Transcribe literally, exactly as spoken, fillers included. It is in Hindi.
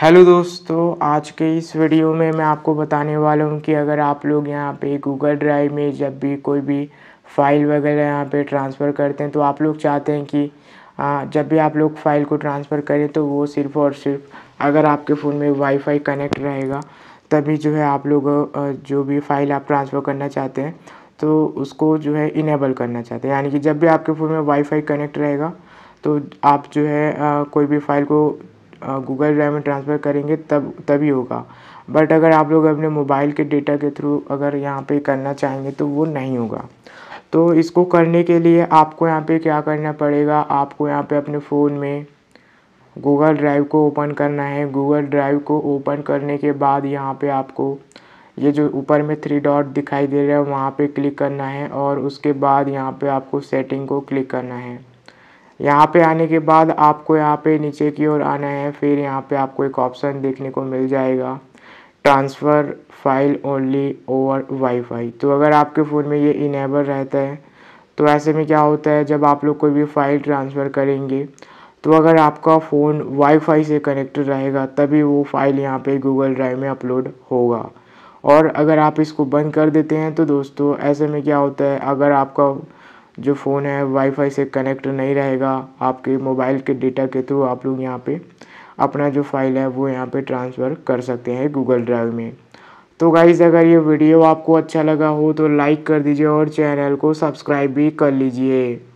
हेलो दोस्तों, आज के इस वीडियो में मैं आपको बताने वाला हूँ कि अगर आप लोग यहाँ पे गूगल ड्राइव में जब भी कोई भी फ़ाइल वगैरह यहाँ पे ट्रांसफ़र करते हैं तो आप लोग चाहते हैं कि आ, जब भी आप लोग फ़ाइल को ट्रांसफ़र करें तो वो सिर्फ़ और सिर्फ अगर आपके फ़ोन में वाईफाई कनेक्ट रहेगा तभी जो है आप लोग जो भी फ़ाइल आप ट्रांसफ़र करना चाहते हैं तो उसको जो है इनेबल करना चाहते हैं। यानी कि जब भी आपके फ़ोन में वाईफाई कनेक्ट रहेगा तो आप जो है आ, कोई भी फ़ाइल को गूगल ड्राइव में ट्रांसफ़र करेंगे तब तभी होगा। बट अगर आप लोग अपने मोबाइल के डेटा के थ्रू अगर यहाँ पे करना चाहेंगे तो वो नहीं होगा। तो इसको करने के लिए आपको यहाँ पे क्या करना पड़ेगा, आपको यहाँ पे अपने फ़ोन में गूगल ड्राइव को ओपन करना है। गूगल ड्राइव को ओपन करने के बाद यहाँ पे आपको ये जो ऊपर में थ्री डॉट दिखाई दे रहा है वहाँ पे क्लिक करना है और उसके बाद यहाँ पे आपको सेटिंग को क्लिक करना है। यहाँ पे आने के बाद आपको यहाँ पे नीचे की ओर आना है। फिर यहाँ पे आपको एक ऑप्शन देखने को मिल जाएगा, transfer file only over WiFi. तो अगर आपके फ़ोन में ये इनेबल रहता है तो ऐसे में क्या होता है, जब आप लोग कोई भी फ़ाइल ट्रांसफ़र करेंगे तो अगर आपका फ़ोन वाईफाई से कनेक्टेड रहेगा तभी वो फ़ाइल यहाँ पे गूगल ड्राइव में अपलोड होगा। और अगर आप इसको बंद कर देते हैं तो दोस्तों ऐसे में क्या होता है, अगर आपका जो फ़ोन है वाईफाई से कनेक्ट नहीं रहेगा, आपके मोबाइल के डेटा के थ्रू आप लोग यहाँ पे अपना जो फ़ाइल है वो यहाँ पे ट्रांसफ़र कर सकते हैं गूगल ड्राइव में। तो गाइज़, अगर ये वीडियो आपको अच्छा लगा हो तो लाइक कर दीजिए और चैनल को सब्सक्राइब भी कर लीजिए।